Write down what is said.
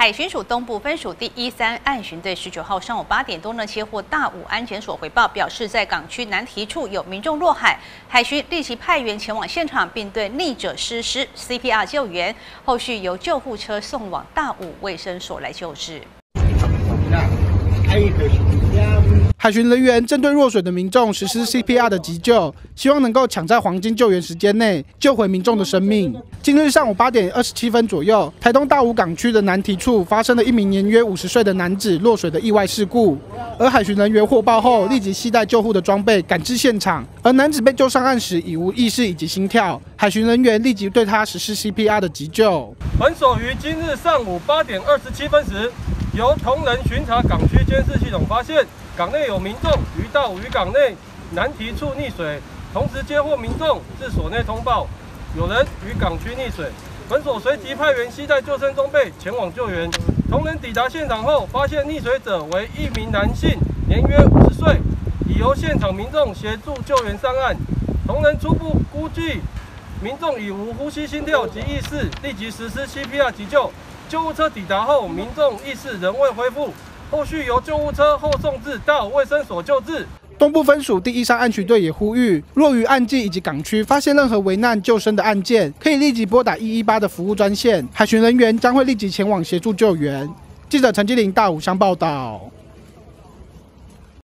海巡署东部分署第1、3岸巡队19号上午8点多接获大武安检所回报，表示在港区南堤处有民众落海，海巡立即派员前往现场，并对溺者实施 CPR 救援，后续由救护车送往大武卫生所来救治。 海巡人员针对落水的民众实施 CPR 的急救，希望能够抢在黄金救援时间内救回民众的生命。今日上午8点27分左右，台东大武港区的南堤处发生了一名年约50岁的男子落水的意外事故，而海巡人员获报后立即携带救护的装备赶至现场，而男子被救上岸时已无意识以及心跳，海巡人员立即对他实施 CPR 的急救。 本所于今日上午8点27分时。 由同仁巡查港区监视系统发现，港内有民众于大武渔港内南堤处溺水，同时接获民众至所内通报，有人于港区溺水。本所随即派员携带救生装备前往救援。同仁抵达现场后，发现溺水者为一名男性，年约50岁，已由现场民众协助救援上岸。同仁初步估计，民众已无呼吸、心跳及意识，立即实施 CPR 急救。 救护车抵达后，民众意识仍未恢复，后续由救护车后送至大武卫生所救治。 东部分署第1、3岸巡队也呼吁，若于岸际以及港区发现任何危难救生的案件，可以立即拨打118的服务专线，海巡人员将会立即前往协助救援。记者陈基林大武乡报道。